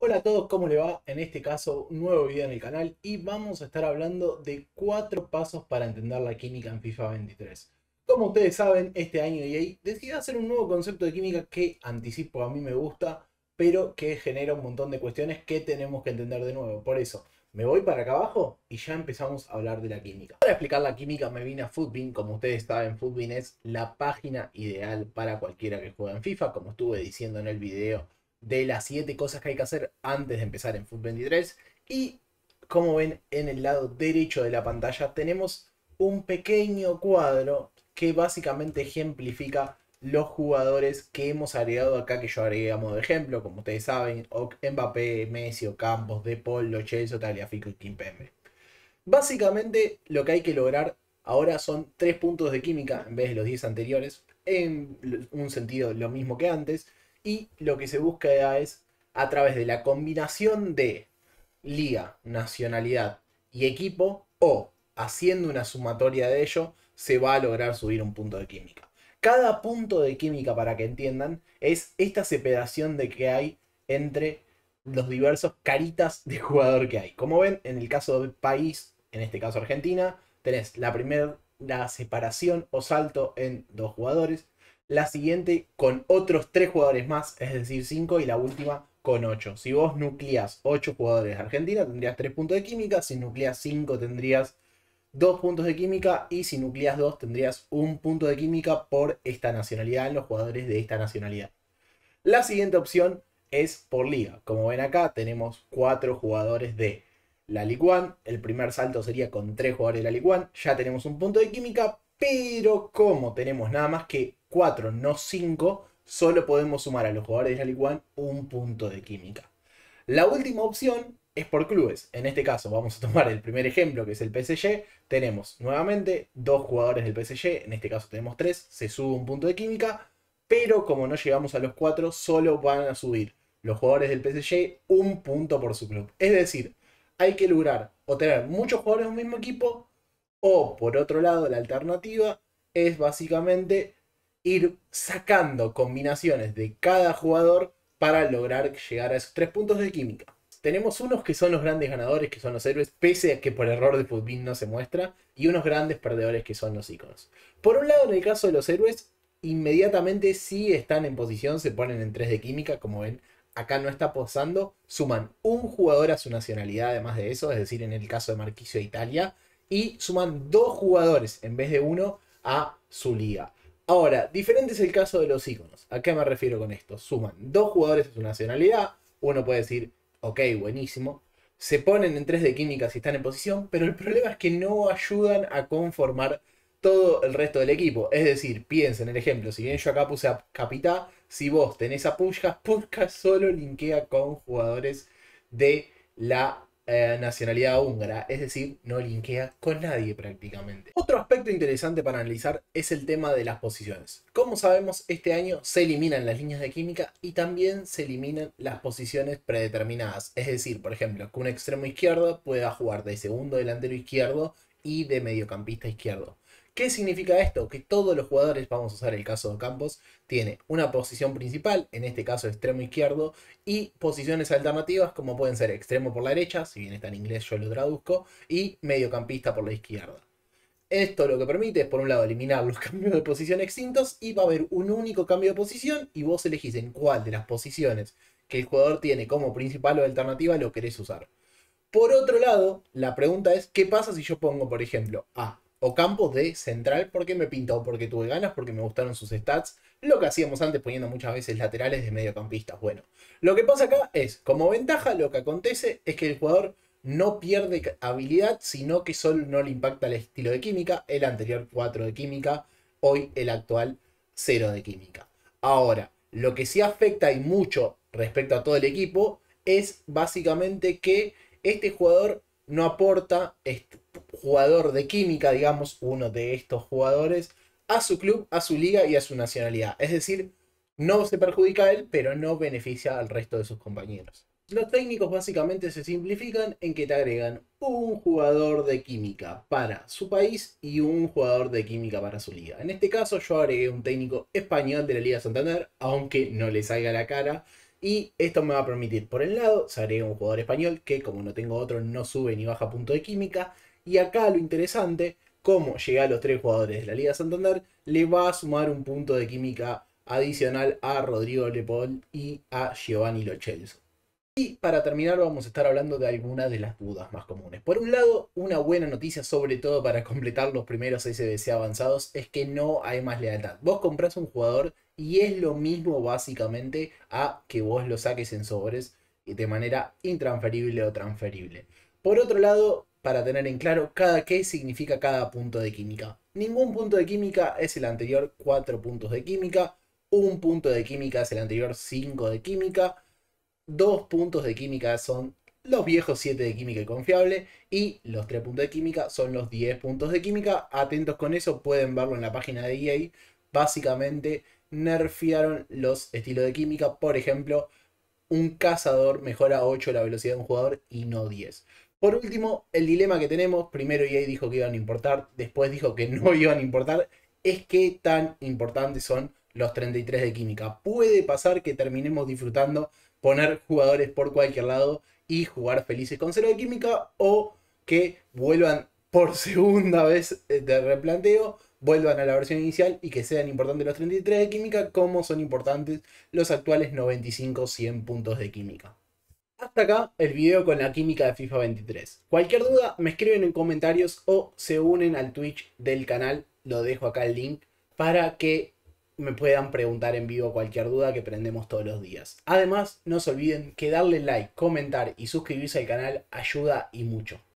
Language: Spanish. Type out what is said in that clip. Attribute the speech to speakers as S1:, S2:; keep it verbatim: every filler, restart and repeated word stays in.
S1: Hola a todos, ¿cómo le va? En este caso, un nuevo video en el canal y vamos a estar hablando de cuatro pasos para entender la química en FIFA veintitrés. Como ustedes saben, este año E A decidió hacer un nuevo concepto de química que, anticipo, a mí me gusta, pero que genera un montón de cuestiones que tenemos que entender de nuevo. Por eso, me voy para acá abajo y ya empezamos a hablar de la química. Para explicar la química me vine a Futbin. Como ustedes saben, Futbin es la página ideal para cualquiera que juegue en FIFA, como estuve diciendo en el video de las siete cosas que hay que hacer antes de empezar en FUT veintitrés. Y como ven en el lado derecho de la pantalla tenemos un pequeño cuadro que básicamente ejemplifica los jugadores que hemos agregado acá, que yo agregué a modo de ejemplo, como ustedes saben, Mbappé, Messi, Ocampos, De Paul, Lo Celso, Tagliafico y Kimpembe. Básicamente lo que hay que lograr ahora son tres puntos de química en vez de los diez anteriores, en un sentido lo mismo que antes, y lo que se busca es, a través de la combinación de liga, nacionalidad y equipo, o haciendo una sumatoria de ello, se va a lograr subir un punto de química. Cada punto de química, para que entiendan, es esta separación de que hay entre los diversos caritas de jugador que hay. Como ven, en el caso del país, en este caso Argentina, tenés la primera la separación o salto en dos jugadores, la siguiente con otros tres jugadores más, es decir, cinco, y la última con ocho. Si vos nucleas ocho jugadores de Argentina, tendrías tres puntos de química. Si nucleas cinco, tendrías dos puntos de química. Y si nucleas dos, tendrías un punto de química por esta nacionalidad en los jugadores de esta nacionalidad. La siguiente opción es por liga. Como ven acá, tenemos cuatro jugadores de la League One. El primer salto sería con tres jugadores de la League One. Ya tenemos un punto de química, pero como tenemos nada más que cuatro, no cinco, solo podemos sumar a los jugadores de la League One un punto de química. La última opción es por clubes. En este caso vamos a tomar el primer ejemplo, que es el P S G. Tenemos nuevamente dos jugadores del P S G, en este caso tenemos tres, se sube un punto de química, pero como no llegamos a los cuatro, solo van a subir los jugadores del P S G un punto por su club. Es decir, hay que lograr o tener muchos jugadores de un mismo equipo, o por otro lado, la alternativa es básicamente ir sacando combinaciones de cada jugador para lograr llegar a esos tres puntos de química. Tenemos unos que son los grandes ganadores, que son los héroes, pese a que por error de Futbin no se muestra, y unos grandes perdedores, que son los iconos. Por un lado, en el caso de los héroes, inmediatamente sí están en posición, se ponen en tres de química, como ven, acá no está posando, suman un jugador a su nacionalidad además de eso, es decir, en el caso de Marquisio de Italia, y suman dos jugadores en vez de uno a su liga. Ahora, diferente es el caso de los iconos. ¿A qué me refiero con esto? Suman dos jugadores a su nacionalidad, uno puede decir, ok, buenísimo, se ponen en tres de química si están en posición, pero el problema es que no ayudan a conformar todo el resto del equipo. Es decir, piensen en el ejemplo, si bien yo acá puse a Capitá, si vos tenés a Puskás, Puskás solo linkea con jugadores de la eh, nacionalidad húngara, es decir, no linkea con nadie prácticamente. Otro aspecto interesante para analizar es el tema de las posiciones. Como sabemos, este año se eliminan las líneas de química y también se eliminan las posiciones predeterminadas. Es decir, por ejemplo, que un extremo izquierdo pueda jugar de segundo delantero izquierdo y de mediocampista izquierdo. ¿Qué significa esto? Que todos los jugadores, vamos a usar el caso de Campos, tiene una posición principal, en este caso extremo izquierdo, y posiciones alternativas como pueden ser extremo por la derecha, si bien está en inglés yo lo traduzco, y mediocampista por la izquierda. Esto lo que permite es, por un lado, eliminar los cambios de posición extintos, y va a haber un único cambio de posición y vos elegís en cuál de las posiciones que el jugador tiene como principal o alternativa lo querés usar. Por otro lado, la pregunta es, ¿qué pasa si yo pongo, por ejemplo, a Ocampos de central porque me pintó, porque tuve ganas, porque me gustaron sus stats? Lo que hacíamos antes poniendo muchas veces laterales de mediocampistas. Bueno, lo que pasa acá es, como ventaja, lo que acontece es que el jugador no pierde habilidad, sino que solo no le impacta el estilo de química, el anterior cuatro de química, hoy el actual cero de química. Ahora, lo que sí afecta y mucho respecto a todo el equipo es básicamente que este jugador no aporta, este jugador de química, digamos, uno de estos jugadores, a su club, a su liga y a su nacionalidad. Es decir, no se perjudica a él, pero no beneficia al resto de sus compañeros. Los técnicos básicamente se simplifican en que te agregan un jugador de química para su país y un jugador de química para su liga. En este caso yo agregué un técnico español de la Liga Santander, aunque no le salga la cara, Y esto me va a permitir, por el lado, se agrega un jugador español que, como no tengo otro, no sube ni baja punto de química. Y acá lo interesante, como llega a los tres jugadores de la Liga Santander, le va a sumar un punto de química adicional a Rodrigo Lepol y a Giovanni Lo Celso. Y para terminar vamos a estar hablando de algunas de las dudas más comunes. Por un lado, una buena noticia, sobre todo para completar los primeros S B C avanzados, es que no hay más lealtad. Vos comprás un jugador y es lo mismo básicamente a que vos lo saques en sobres de manera intransferible o transferible. Por otro lado, para tener en claro cada qué significa cada punto de química. Ningún punto de química es el anterior cuatro puntos de química. Un punto de química es el anterior cinco de química. Dos puntos de química son los viejos siete de química y confiable. Y los tres puntos de química son los diez puntos de química. Atentos con eso, pueden verlo en la página de E A. Básicamente nerfearon los estilos de química. Por ejemplo, un cazador mejora ocho la velocidad de un jugador y no diez. Por último, el dilema que tenemos, primero E A dijo que iban a importar, después dijo que no iban a importar, es qué tan importantes son los treinta y tres de química. Puede pasar que terminemos disfrutando poner jugadores por cualquier lado y jugar felices con cero de química, o que vuelvan por segunda vez de replanteo, vuelvan a la versión inicial y que sean importantes los treinta y tres de química como son importantes los actuales noventa y cinco cien puntos de química. Hasta acá el video con la química de FIFA veintitrés. Cualquier duda me escriben en comentarios o se unen al Twitch del canal, lo dejo acá el link, para que me puedan preguntar en vivo cualquier duda que prendemos todos los días. Además, no se olviden que darle like, comentar y suscribirse al canal ayuda y mucho.